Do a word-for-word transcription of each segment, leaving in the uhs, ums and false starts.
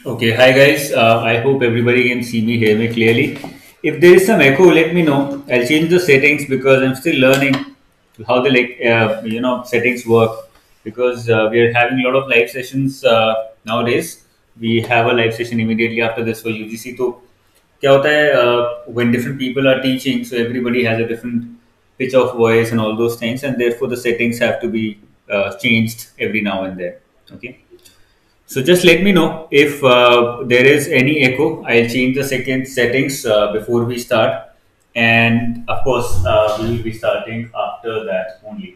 Okay, hi guys. Uh, I hope everybody can see me, hear me clearly. If there is some echo, let me know. I'll change the settings because I'm still learning how the like uh, you know settings work. Because uh, we are having a lot of live sessions uh, nowadays. We have a live session immediately after this for U G C. So, क्या होता है uh, when different people are teaching, so everybody has a different pitch of voice and all those things, and therefore the settings have to be uh, changed every now and then. Okay. So just let me know if uh, there is any echo. I'll change the second settings uh, before we start, and of course uh, we will be starting after that only.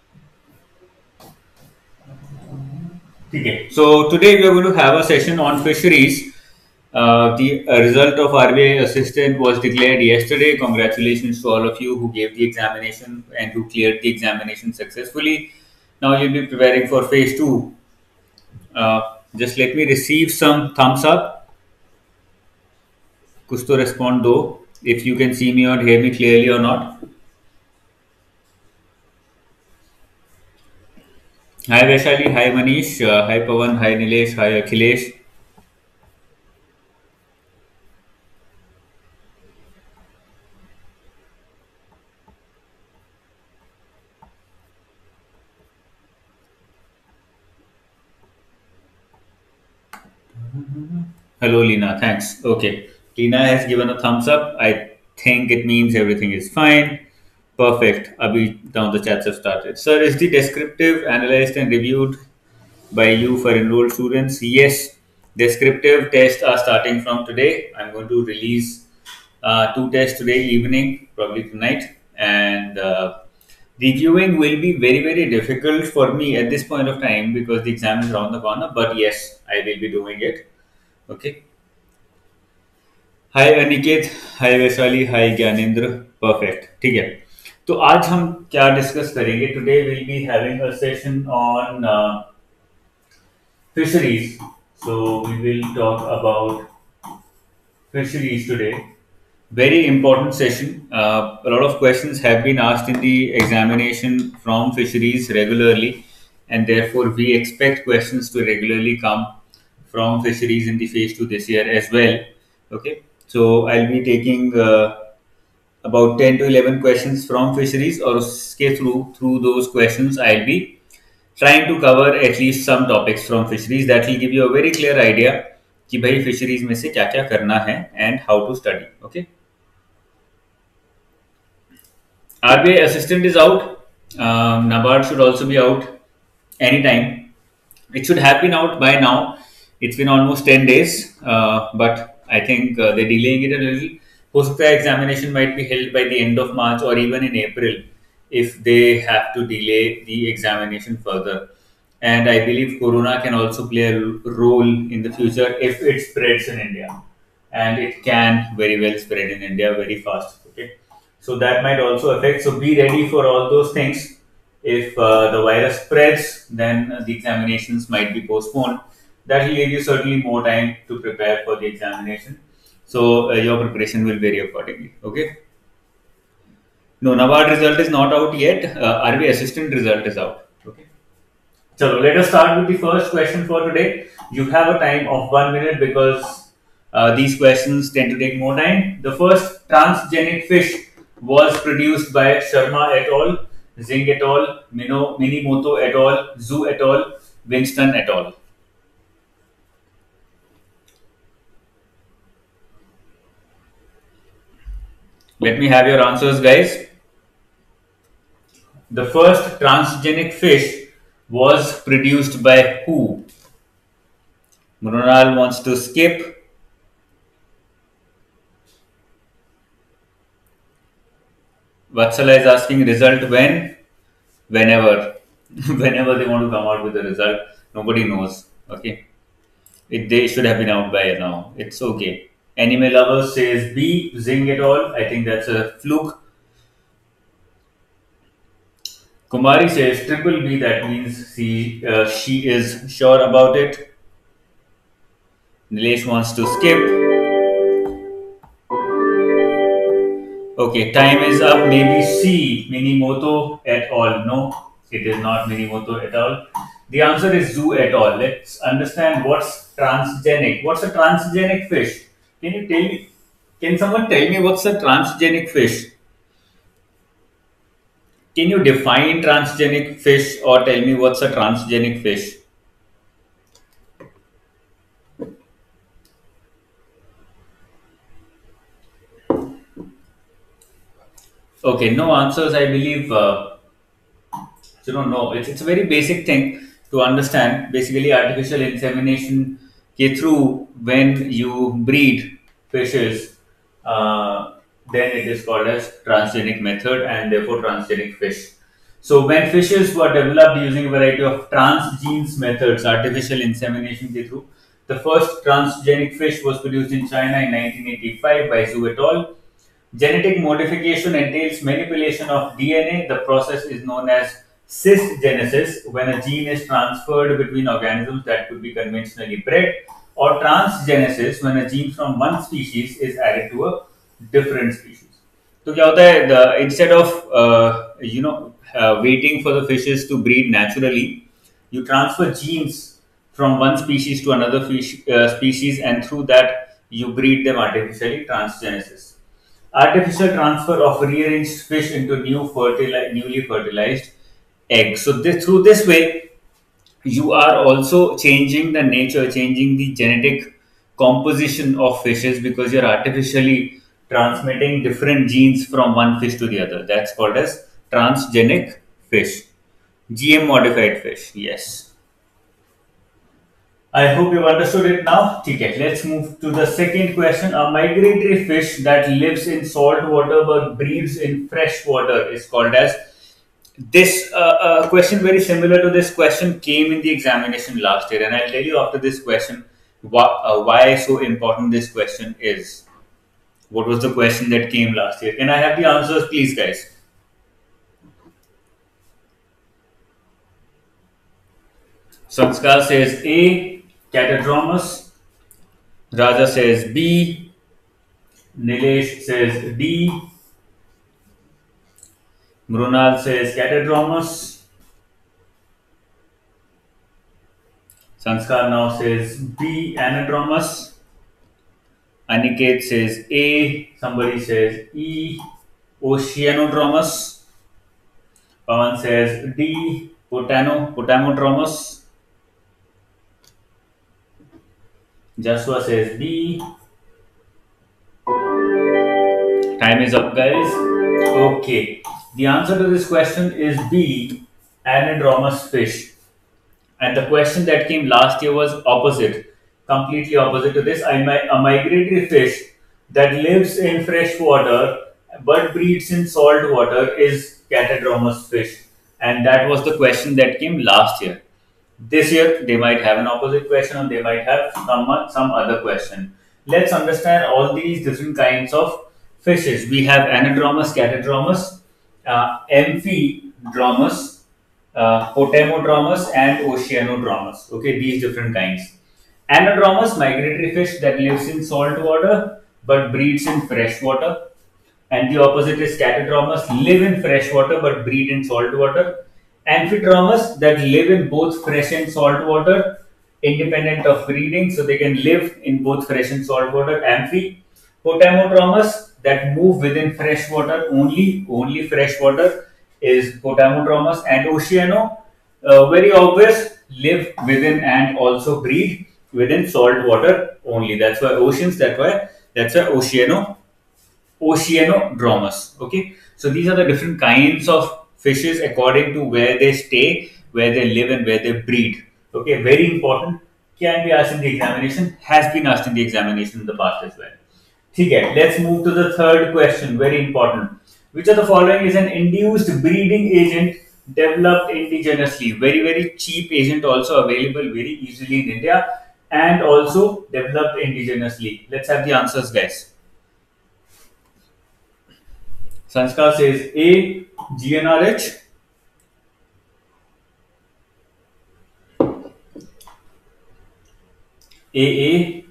Okay. So today we are going to have a session on fisheries. Uh, the uh, result of R B I assistant was declared yesterday. Congratulations to all of you who gave the examination and who cleared the examination successfully. Now you'll be preparing for phase two. Uh, just let me receive some thumbs up. कुछ तो respond दो if you can see me or hear me clearly or not. Hi Vaishali, hi Manish, uh, hi Pawan, hi Nilesh, hi Akhilesh. Hello Lina, thanks. Okay, Lina has given a thumbs up. I think it means everything is fine. Perfect. Abhi, now the chats have started. Sir, is the descriptive analyzed and reviewed by you for enrolled students? Yes, descriptive tests are starting from today. I'm going to release uh, two tests today evening, probably tonight, and uh, reviewing will be very very difficult for me at this point of time because the exam is around the corner. But yes, I will be doing it. Okay. Hi Aniket, hi Vaishali, hi Gyanendra. Perfect. ठीक है. तो आज हम क्या discuss करेंगे? Today will be having a session on fisheries. So we will talk about fisheries today. Very important session. Uh, a lot of questions have been asked in the examination from fisheries regularly, and therefore we expect questions to regularly come from fisheries in the phase two this year as well. Okay, so I'll be taking uh, about ten to eleven questions from fisheries, or skip through through those questions. I'll be trying to cover at least some topics from fisheries that will give you a very clear idea कि भाई fisheries में से क्या क्या करना है and how to study. Okay. R B I assistant is out. Um, NABARD should also be out anytime. It should have been out by now. It's been almost ten days, uh, but I think uh, they're delaying it a little. हो सकता है examination might be held by the end of March or even in April if they have to delay the examination further. And I believe Corona can also play a role in the future if it spreads in India, and it can very well spread in India very fast. Okay, so that might also affect. So be ready for all those things. If uh, the virus spreads, then uh, the examinations might be postponed. That will give you certainly more time to prepare for the examination. So uh, your preparation will vary accordingly. Okay. No, NABARD result is not out yet. Uh, R B I assistant result is out. Okay. So let us start with the first question for today. You have a time of one minute because uh, these questions tend to take more time. The first transgenic fish was produced by Sharma et al., Zing et al., Mino, Minimoto et al., Zhu et al., Winston et al. Let me have your answers, guys. The first transgenic fish was produced by who? Mrunal wants to skip. Vatsala is asking result when? Whenever. Whenever they want to come out with the result. Nobody knows. Okay. It, they should have been out by now. It's okay. Anime lovers says B, Zing et al. I think that's a fluke. Kumari says triple B. That means she, uh, she is sure about it. Nilesh wants to skip. Okay, time is up. Maybe C, Minimoto et al. No, it is not Minimoto et al. The answer is zoo et al. Let's understand what's transgenic. What's a transgenic fish? Can you tell me? Can someone tell me what's a transgenic fish? Can you define transgenic fish or tell me what's a transgenic fish? Okay, no answers. I believe uh, you don't know. It's, it's a very basic thing to understand. Basically, artificial insemination ke through when you breed fishes, uh, then it is called as transgenic method and therefore transgenic fish. So when fishes were developed using a variety of transgenes methods, artificial insemination ke through, the first transgenic fish was produced in China in nineteen eighty-five by Zhu et al. Genetic modification entails manipulation of D N A. The process is known as cisgenesis, when a gene is transferred between organisms that could be conventionally bred, or transgenesis, when a gene from one species is added to a different species. तो क्या होता है, the instead of uh, you know uh, waiting for the fishes to breed naturally, you transfer genes from one species to another fish, uh, species, and through that you breed them artificially, transgenesis. Artificial transfer of rearranged fish into new fertili- newly fertilized eggs. So this, through this way, you are also changing the nature, changing the genetic composition of fishes because you're artificially transmitting different genes from one fish to the other. That's called as transgenic fish. G M modified fish. Yes. I hope you've understood it now. Okay, let's move to the second question. A migratory fish that lives in salt water but breeds in fresh water is called as this. Uh, uh, question very similar to this question came in the examination last year, and I'll tell you after this question why, uh, why so important this question is. What was the question that came last year? Can I have the answers, please, guys? Sanskar says A, Catadromus. Raja says B. Nilesh says D. Mrunal says Catadromus. Sanskar now says B. Anadromous. Aniket says A. Somebody says E. Oceanodromous. Pawan says D. Potano, Potamodromous. Jaswa says B. Time is up, guys. Okay. The answer to this question is B. Anadromous fish. And the question that came last year was opposite, completely opposite to this. A migratory fish that lives in fresh water but breeds in salt water is catadromous fish. And that was the question that came last year. This year, they might have an opposite question or they might have some, some other question. Let's understand all these different kinds of fishes. We have anadromous, catadromous, uh, amphidromous, uh, potamodromous, and oceanodromous. Okay, these different kinds. Anadromous, migratory fish that lives in salt water but breeds in fresh water. And the opposite is catadromous, live in fresh water but breed in salt water. Amphidromous that live in both fresh and salt water, independent of breeding, so they can live in both fresh and salt water. Amphi. Potamodromous that move within fresh water only, only fresh water is potamodromous. And oceano, uh, very obvious, live within and also breed within salt water only. That's why oceans. That's why that's why oceano oceanodromous. Okay, so these are the different kinds of fishes according to where they stay, where they live, and where they breed. Okay, very important. Can be asked in the examination, has been asked in the examination in the past as well. Okay, let's move to the third question. Very important. Which of the following is an induced breeding agent developed indigenously? Very, very cheap agent, also available very easily in India and also developed indigenously. Let's have the answers, guys. Sanskar says A, G N R H. A A.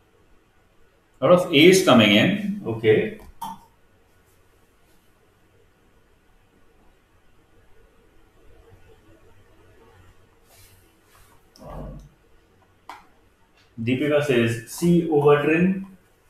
A lot of A's coming in. Okay. Deepika says C overtrin.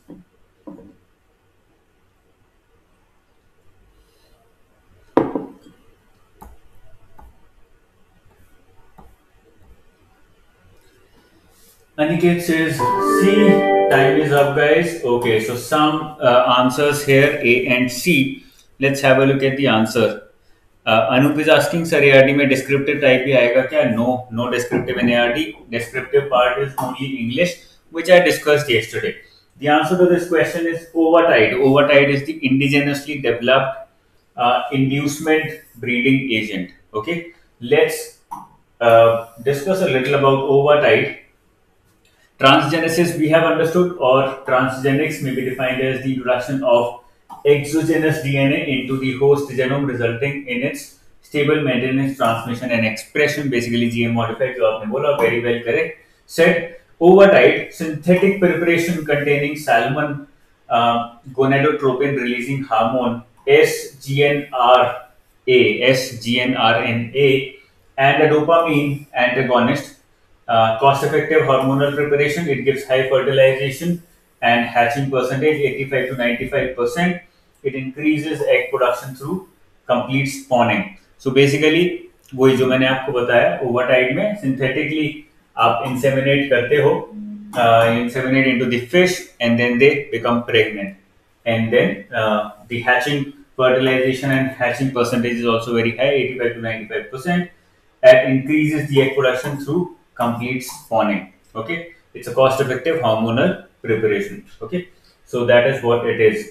Aniket says C. Time is up, guys. Okay, so some uh, answers here A and C. Let's have a look at the answer. Uh, Anup is asking, sir, A R D में descriptive type भी आएगा क्या? No, no descriptive in A R D. Descriptive part is only English, which I discussed yesterday. The answer to this question is overtide. Overtide is the indigenously developed uh, inducement breeding agent. Okay, let's uh, discuss a little about overtide. Transgenesis we have understood, or transgenics may be defined as the introduction of exogenous D N A into the host genome resulting in its stable maintenance, transmission and expression, basically G M modified, जो आपने बोला, very well correct. Said overtide, synthetic preparation containing salmon uh, gonadotropin releasing hormone S G N R A, S G N R N A, and a dopamine antagonist. Uh, cost-effective hormonal preparation. It gives high fertilization and hatching percentage, eighty-five to ninety-five percent. It increases egg production through complete spawning. So basically वही जो मैंने आपको बताया, ओवरटाइड में synthetically आप inseminate करते हो, uh, inseminate into the fish and then they become pregnant, and then uh, the hatching fertilization and hatching percentage is also very high, eighty-five to ninety-five percent. That increases the egg production through complete spawning. Okay, it's a cost effective hormonal preparation. Okay, so that is what it is.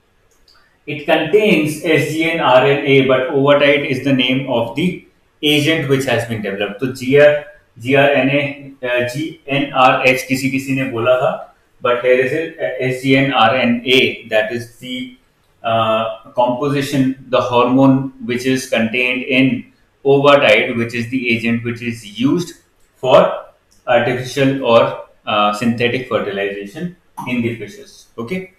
It contains S G N R N A, but overtide is the name of the agent which has been developed. So G R, G R N A, uh, G N R H किसी किसी ने बोला था, but here is it uh, S G N R N A, that is the uh, composition, the hormone which is contained in overtide, which is the agent which is used for artificial or uh, synthetic fertilization in the fishes. Okay.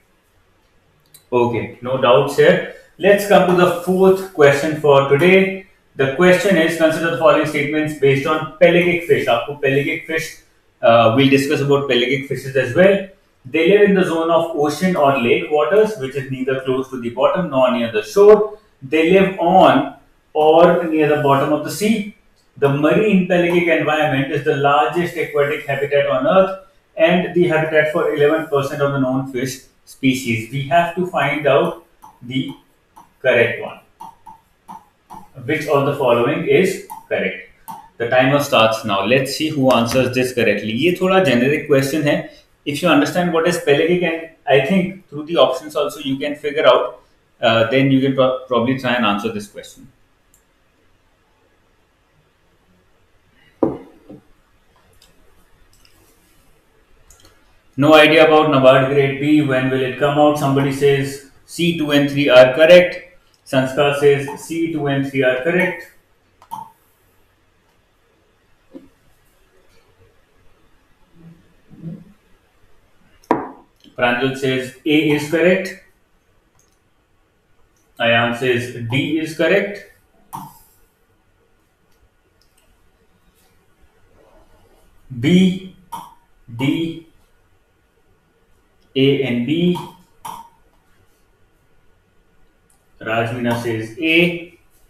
Okay, no doubts here. Let's come to the fourth question for today. The question is, consider the following statements based on pelagic fish. Aapko pelagic fish, uh, we'll discuss about pelagic fishes as well. They live in the zone of ocean or lake waters, which is neither close to the bottom nor near the shore. They live on or near the bottom of the sea. The marine pelagic environment is the largest aquatic habitat on Earth and the habitat for eleven percent of the known fish species. We have to find out the correct one. Which of the following is correct? The timer starts now. Let's see who answers this correctly. ये थोड़ा generic question है. If you understand what is pelagic, and I think through the options also you can figure out, uh, then you can pro probably try and answer this question. No idea about NABARD Grade B. When will it come out? Somebody says C two and three are correct. Sanskar says C two and three are correct. Pranjal says A is correct. Ayan says D is correct. B, D, A and B. Rajmina says A.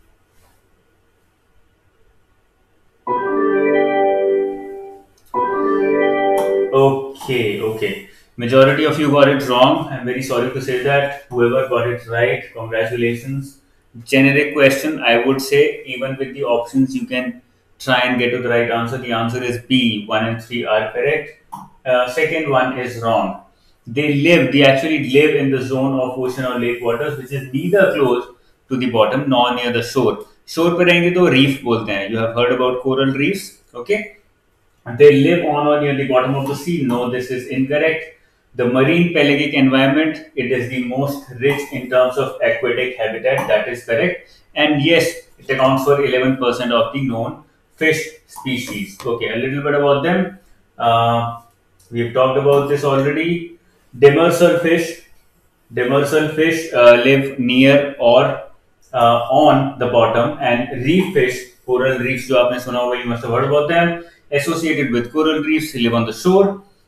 Okay, okay. Majority of you got it wrong. I'm very sorry to say that. Whoever got it right, congratulations. Generic question, I would say, even with the options, you can try and get to the right answer. The answer is B. one and three are correct. Uh, second one is wrong. They live, they actually live in the zone of ocean or lake waters, which is neither close to the bottom nor near the shore. Shore पे रहेंगे तो reef बोलते हैं. You have heard about coral reefs, okay? They live on or near the bottom of the sea. No, this is incorrect. The marine pelagic environment, it is the most rich in terms of aquatic habitat. That is correct. And yes, it accounts for eleven percent of the known fish species. Okay, a little bit about them. Uh, we've talked about this already. Demersal fish, demersal fish uh, live near or uh, on the bottom, and reef fish, coral reefs, जो आपने सुना होगा, you must have heard about them. Associated with coral reefs, live on the shore.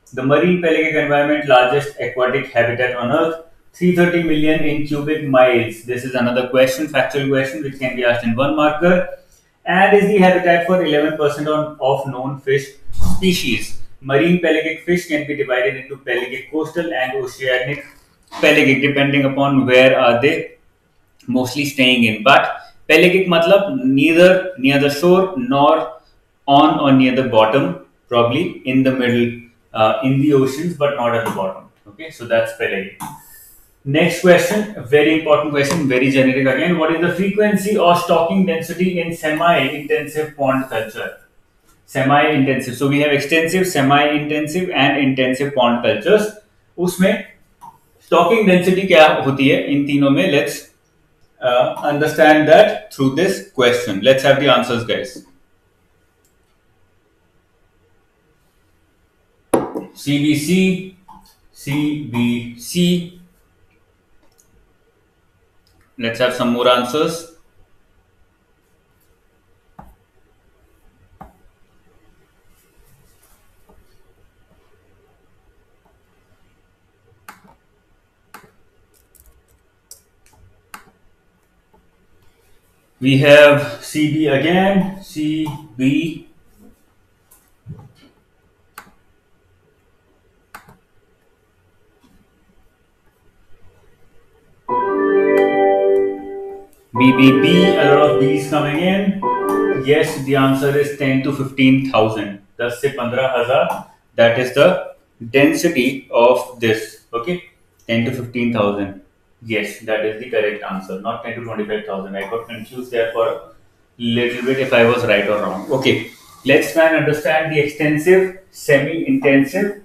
The marine pelagic environment, largest aquatic habitat on Earth, three hundred thirty million in cubic miles. This is another question, factual question, which can be asked in one marker. And is the habitat for eleven percent on, of known fish species. Marine pelagic fish can be divided into pelagic coastal and oceanic pelagic, depending upon where are they mostly staying in. But pelagic matlab neither near the shore nor on or near the bottom, probably in the middle, uh, in the oceans, but not at the bottom. Okay, so that's pelagic. Next question, a very important question, very generic again. What is the frequency or stocking density in semi-intensive pond culture? Semi-intensive. So we have extensive, semi-intensive, and intensive pond cultures. उसमें stocking density क्या होती है इन तीनों में? Let's uh, understand that through this question. Let's have the answers, guys. C B C, C B C. Let's have some more answers. We have C B again, C B. B B B, a lot of B's coming in. Yes, the answer is ten to fifteen thousand. ten se fifteen thousand. That is the density of this. Okay, ten to fifteen thousand. Yes, that is the correct answer. Not ten to twenty-five thousand. I got confused there for a little bit if I was right or wrong. Okay, let's try and understand the extensive, semi-intensive,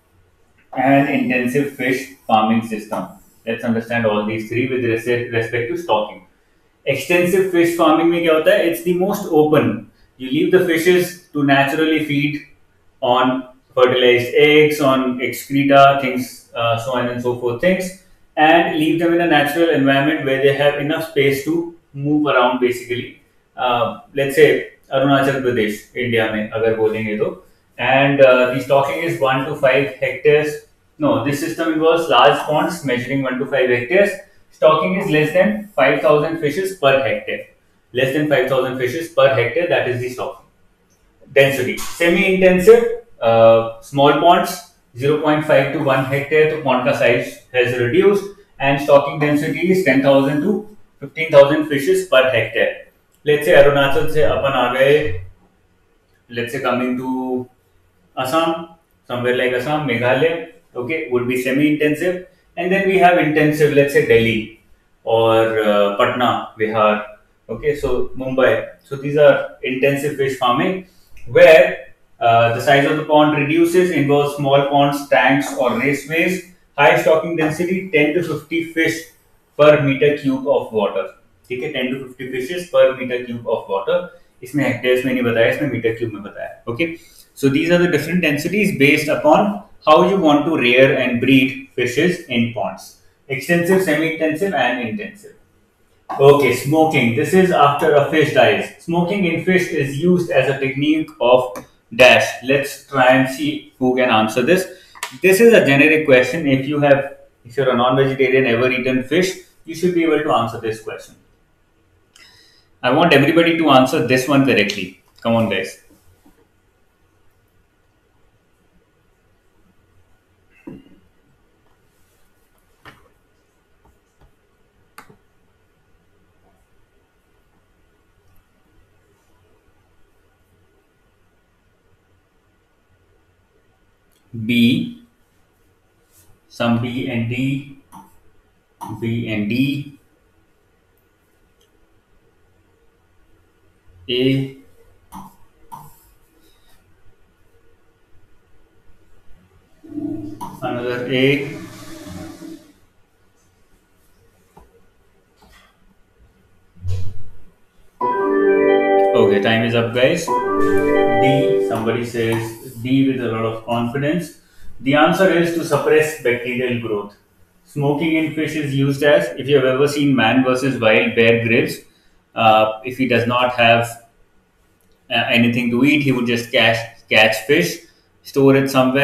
and intensive fish farming system. Let's understand all these three with respect to stocking. Extensive fish farming में क्या होता है? It's the most open. You leave the fishes to naturally feed on fertilized eggs, on excreta, things, uh, so on and so forth things, and leave them in a natural environment where they have enough space to move around basically. Uh, let's say Arunachal Pradesh, India में अगर बोलेंगे तो, and uh, the stocking is one to five hectares. No, this system involves large ponds measuring one to five hectares. Stocking is less than five thousand fishes per hectare. Less than five thousand fishes per hectare, that is the stocking. Density. Semi-intensive, uh, small ponds, zero point five to one hectare, तो pond का size has reduced, and stocking density is ten thousand to fifteen thousand fishes per hectare. Let's say Arunachal से अपन आ गए, let's say coming to Assam, somewhere like Assam, Meghalaya, okay, would be semi-intensive. And then we have intensive, let's say Delhi or uh, Patna, Bihar, okay, so Mumbai. So these are intensive fish farming where uh, the size of the pond reduces, involves small ponds, tanks or raceways, high stocking density, ten to fifty fish per meter cube of water. ठीक है, ten to fifty fishes per meter cube of water. इसमें hectares में नहीं बताया, इसमें metre cube में बताया. Okay, so these are the different densities based upon how you want to rear and breed fishes in ponds. Extensive, semi-intensive and intensive. Okay, smoking. This is after a fish dies. Smoking in fish is used as a technique of dash. Let's try and see who can answer this. This is a generic question. If you have, if you're a non-vegetarian, ever eaten fish, you should be able to answer this question. I want everybody to answer this one correctly. Come on, guys. B, some B and D, B and D, A, another A, okay, time is up, guys. D, somebody says D with a lot of confidence. The answer is to suppress bacterial growth. Smoking in fish is used as, if you have ever seen Man versus Wild, Bear Grylls, uh, if he does not have uh, anything to eat, he would just catch catch fish, store it somewhere,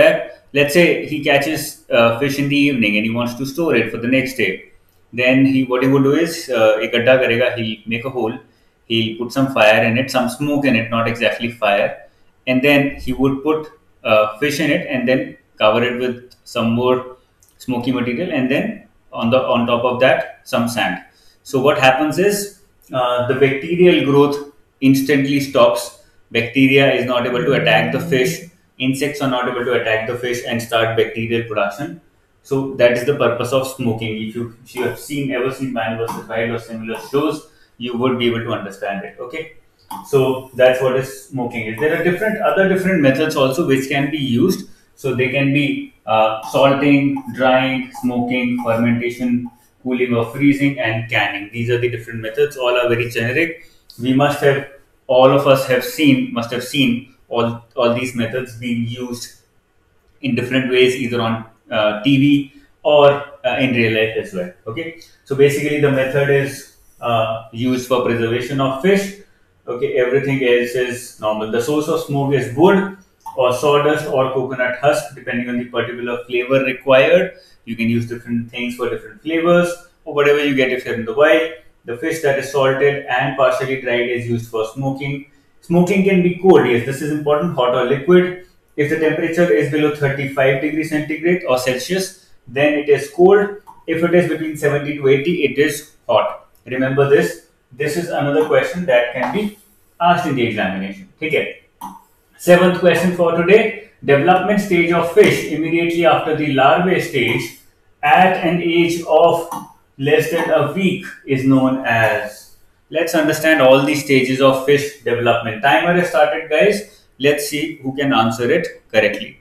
let's say he catches uh, fish in the evening and he wants to store it for the next day. Then he what he would do is uh, एक गड्ढा करेगा, he'll make a hole, he'll put some fire in it, some smoke in it, not exactly fire, and then he would put uh, fish in it and then cover it with some more smoky material, and then on the on top of that some sand. So what happens is uh, the bacterial growth instantly stops. Bacteria is not able to attack the fish. Insects are not able to attack the fish and start bacterial production. So that is the purpose of smoking. If you, if you have seen ever seen Man versus. Wild or similar shows, you would be able to understand it. Okay, so that's what is smoking is. There are different other different methods also which can be used. So they can be uh, salting, drying, smoking, fermentation, cooling or freezing, and canning. These are the different methods. All are very generic. We must have all of us have seen must have seen all all these methods being used in different ways, either on uh, T V or uh, in real life as well. Okay, so basically the method is uh, used for preservation of fish. Okay, everything else is normal. The source of smoke is wood or sawdust or coconut husk, depending on the particular flavor required. You can use different things for different flavors or whatever you get if you're in the wild. The fish that is salted and partially dried is used for smoking. Smoking can be cold, yes, this is important, hot or liquid. If the temperature is below thirty-five degrees centigrade or Celsius, then it is cold. If it is between seventy to eighty, it is hot. Remember this. This is another question that can be asked in the examination. Okay. Seventh question for today. Development stage of fish immediately after the larvae stage at an age of less than a week is known as. Let's understand all the stages of fish development. Timer has started, guys. Let's see who can answer it correctly.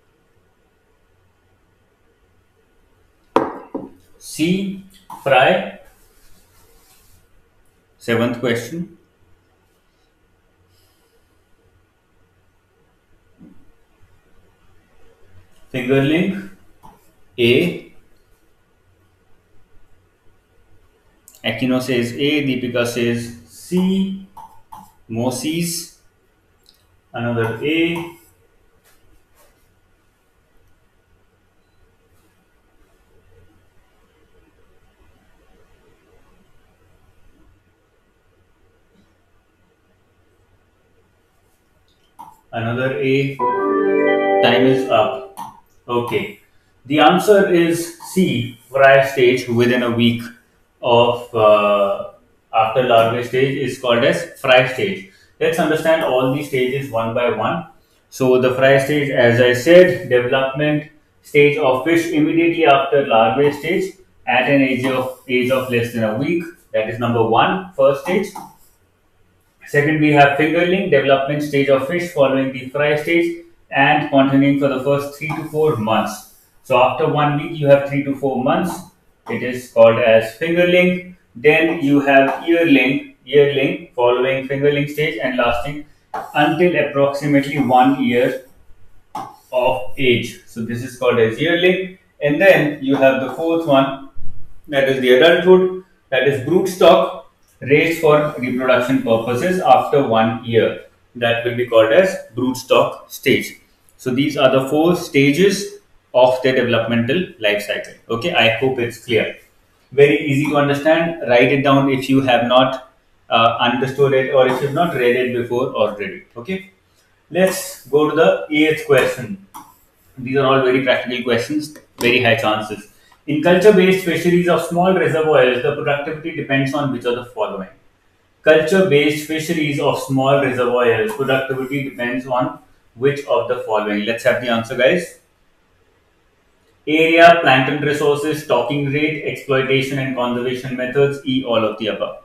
C. Fry. Seventh question. Fingerling. A. Aquino says A. Deepika says C. Moses. Another A. Another A. Time is up. Okay. The answer is C. Fry stage within a week of uh, after larvae stage is called as fry stage. Let's understand all these stages one by one. So the fry stage, as I said, development stage of fish immediately after larvae stage at an age of age of less than a week. That is number one, first stage. Second, we have fingerling, development stage of fish following the fry stage and continuing for the first three to four months. So after one week, you have three to four months. It is called as fingerling. Then you have yearling, yearling following fingerling stage and lasting until approximately one year of age. So this is called as yearling. And then you have the fourth one, that is the adulthood, that is brood stock, raised for reproduction purposes after one year. That will be called as brood stock stage. So these are the four stages of the developmental life cycle. Okay, I hope it's clear. Very easy to understand. Write it down if you have not uh, understood it or if you have not read it before already. Okay, let's go to the eighth question. These are all very practical questions, very high chances. In culture-based fisheries of small reservoirs, the productivity depends on which of the following? Culture-based fisheries of small reservoirs, productivity depends on which of the following? Let's have the answer, guys. Area, plankton resources, stocking rate, exploitation and conservation methods, E, all of the above.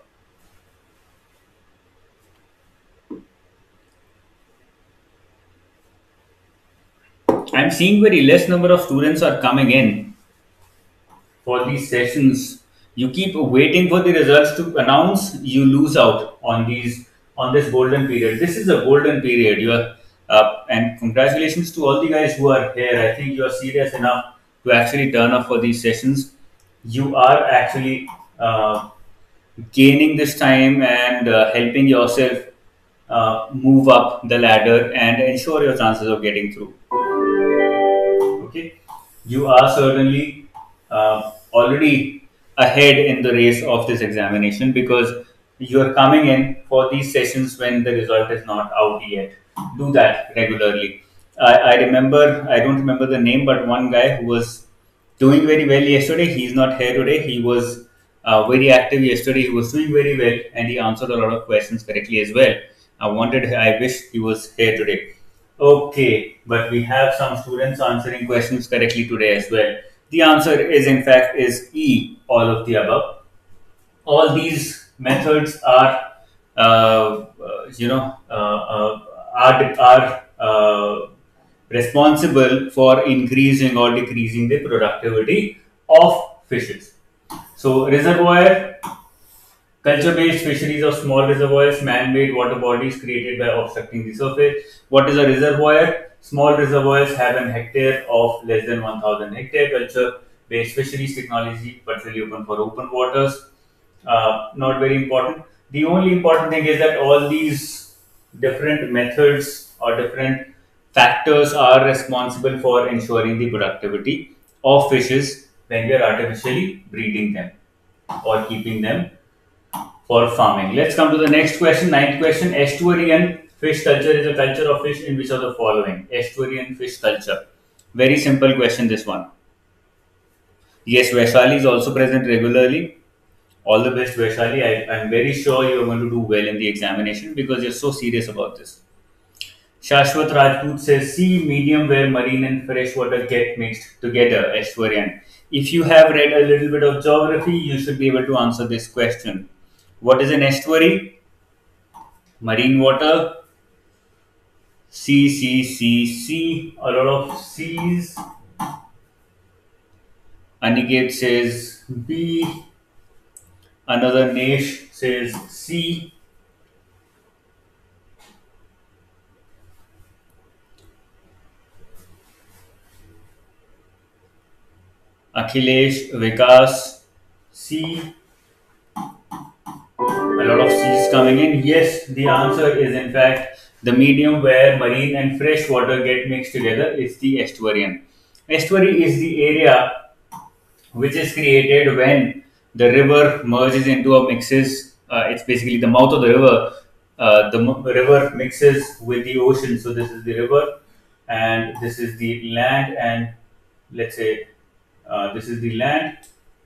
I'm seeing very less number of students are coming in for these sessions. You keep waiting for the results to announce, you lose out on these on this golden period. This is a golden period. You are uh, and congratulations to all the guys who are here. I think you are serious enough to actually turn up for these sessions. You are actually uh, gaining this time and uh, helping yourself uh, move up the ladder and ensure your chances of getting through. Okay, you are certainly uh, already ahead in the race of this examination because you are coming in for these sessions when the result is not out yet. Do that regularly. I, I remember, I don't remember the name, but one guy who was doing very well yesterday. He's not here today. He was uh, very active yesterday. He was doing very well and he answered a lot of questions correctly as well. I wanted, I wish he was here today. Okay, but we have some students answering questions correctly today as well. The answer is, in fact, is E, all of the above. All these methods are, uh, uh, you know, uh, uh, are, are uh, responsible for increasing or decreasing the productivity of fishes. So, reservoir, culture-based fisheries of small reservoirs, man-made water bodies created by obstructing the surface. What is a reservoir? Small reservoirs have an hectare of less than one thousand hectare. Culture-based fisheries technology, partially open for open waters. Uh, not very important. The only important thing is that all these different methods or different factors are responsible for ensuring the productivity of fishes when we are artificially breeding them or keeping them for farming. Let's come to the next question. Ninth question. Estuarian fish culture is a culture of fish in which of the following? Estuarian fish culture. Very simple question, this one. Yes, Vaishali is also present regularly. All the best, Vaishali. I, I'm very sure you're going to do well in the examination because you're so serious about this. Shashwat Rajput says, sea medium where marine and freshwater get mixed together, estuarian. If you have read a little bit of geography, you should be able to answer this question. What is an estuary? Marine water. Sea, sea, sea, sea. A lot of seas. Aniket says B. Another Nesh says C. Akhilesh, Vikas, C. A lot of C's coming in. Yes, the answer is in fact the medium where marine and fresh water get mixed together is the estuarian. Estuary is the area which is created when the river merges into a mixes. Uh, it's basically the mouth of the river. Uh, the m- river mixes with the ocean. So this is the river, and this is the land, and let's say uh, this is the land.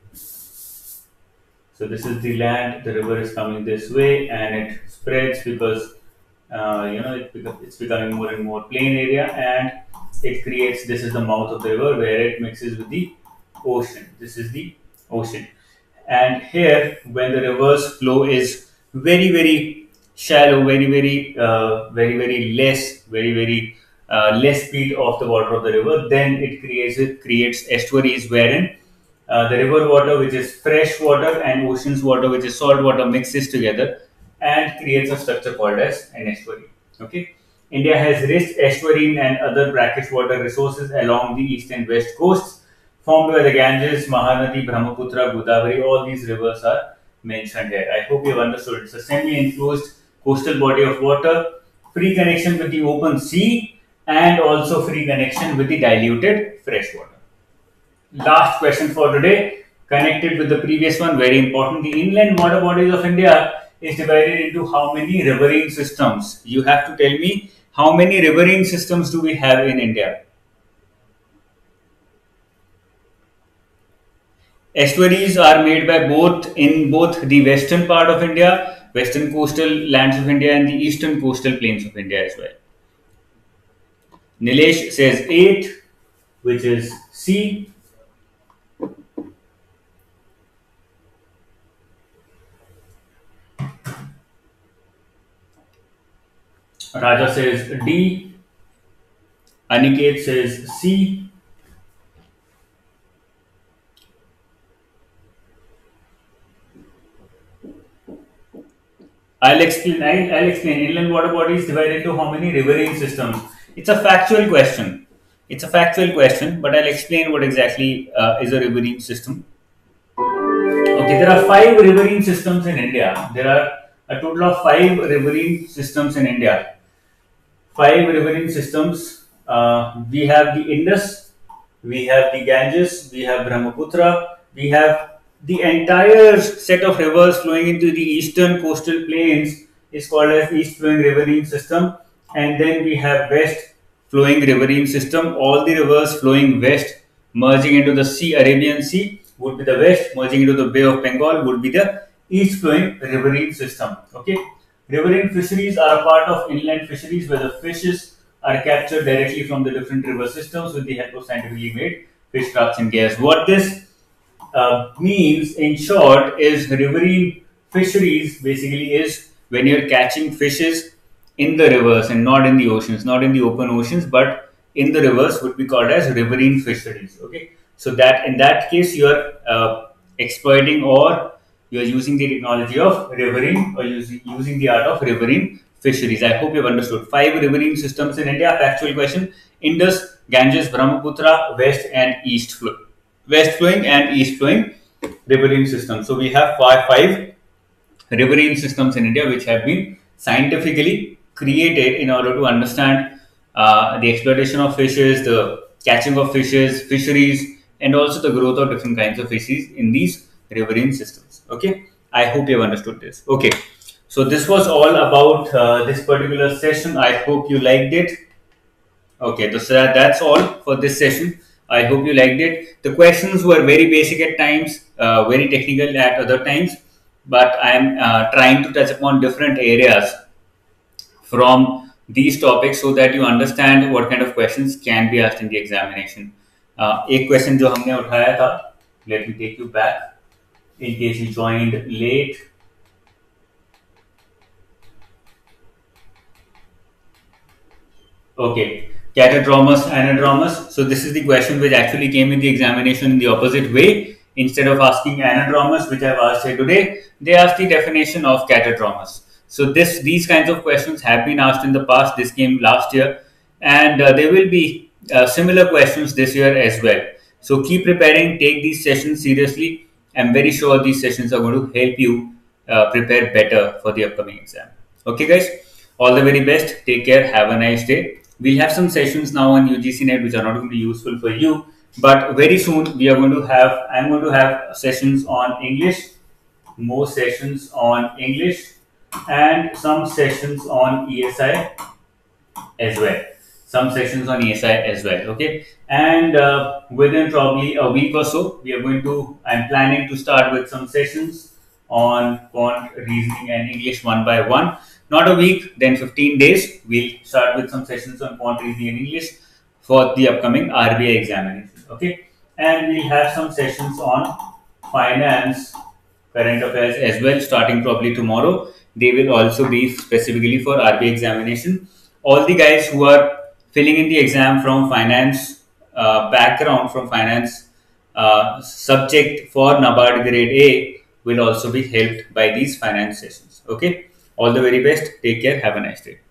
So this is the land. The river is coming this way, and it spreads because uh, you know it beco- it's becoming more and more plain area, and it creates. This is the mouth of the river where it mixes with the ocean. This is the ocean, and here when the river's flow is very very shallow, very very uh, very very less, very very uh, less speed of the water of the river, then it creates it creates estuaries wherein uh, the river water, which is fresh water, and ocean's water, which is salt water, mixes together and creates a structure called as an estuary. Okay. India has rich estuarine and other brackish water resources along the east and west coasts, formed by the Ganges, Mahanadi, Brahmaputra, Godavari. All these rivers are mentioned here. I hope you have understood. It's a semi-enclosed coastal body of water, free connection with the open sea, and also free connection with the diluted fresh water. Last question for today, connected with the previous one, very important. The inland water bodies of India is divided into how many riverine systems? You have to tell me how many riverine systems do we have in India? Estuaries are made by both in both the western part of India, western coastal lands of India, and the eastern coastal plains of India as well. Nilesh says eight, which is C. Raja says D. Aniket says C. I'll explain. I'll, I'll explain. Inland water bodies divided into how many riverine systems? It's a factual question. It's a factual question, but I'll explain what exactly uh, is a riverine system. Okay, there are five riverine systems in India. There are a total of five riverine systems in India. Five riverine systems. Uh, we have the Indus, we have the Ganges, we have Brahmaputra, we have the entire set of rivers flowing into the eastern coastal plains is called as east flowing riverine system, and then we have west flowing riverine system. All the rivers flowing west merging into the sea, Arabian Sea would be the west, merging into the Bay of Bengal would be the east flowing riverine system. Okay, riverine fisheries are a part of inland fisheries where the fishes are captured directly from the different river systems with the help of scientifically made fish traps and gears. What this uh, means in short is riverine fisheries basically is when you're catching fishes in the rivers and not in the oceans, not in the open oceans, but in the rivers would be called as riverine fisheries. Okay, so that in that case you're uh, exploiting or you're using the technology of riverine or using, using the art of riverine fisheries. I hope you've understood. Five riverine systems in India. Factual question: Indus, Ganges, Brahmaputra, West and East flow, West flowing and East flowing riverine systems. So we have five, five riverine systems in India which have been scientifically created in order to understand uh, the exploitation of fishes, the catching of fishes, fisheries, and also the growth of different kinds of fishes in these riverine systems. Okay, I hope you have understood this. Okay, so this was all about uh, this particular session. I hope you liked it. Okay, so that, that's all for this session. I hope you liked it. The questions were very basic at times, uh, very technical at other times, but I am uh, trying to touch upon different areas from these topics so that you understand what kind of questions can be asked in the examination. Uh, एक question जो हमने उठाया था, let me take you back in case you joined late. Okay, catadromous, anadromous. So this is the question which actually came in the examination in the opposite way. Instead of asking anadromous, which I've asked here today, they asked the definition of catadromous. So this these kinds of questions have been asked in the past. This came last year, and uh, there will be uh, similar questions this year as well. So keep preparing. Take these sessions seriously. I'm very sure these sessions are going to help you uh, prepare better for the upcoming exam. Okay, guys. All the very best. Take care. Have a nice day. We'll have some sessions now on U G C Net which are not going to be useful for you, but very soon we are going to have, I'm going to have sessions on English, more sessions on English, and some sessions on E S I as well. Some sessions on E S I as well. Okay, and uh, within probably a week or so, we are going to. I'm planning to start with some sessions on quant, reasoning, and English one by one. Not a week, then fifteen days. We'll start with some sessions on quant, reasoning, and English for the upcoming R B I examination. Okay, and we'll have some sessions on finance, current affairs as well, starting probably tomorrow. They will also be specifically for R B I examination. All the guys who are filling in the exam from finance uh, background, from finance uh, subject for NABARD Grade A will also be helped by these finance sessions. Okay, all the very best. Take care. Have a nice day.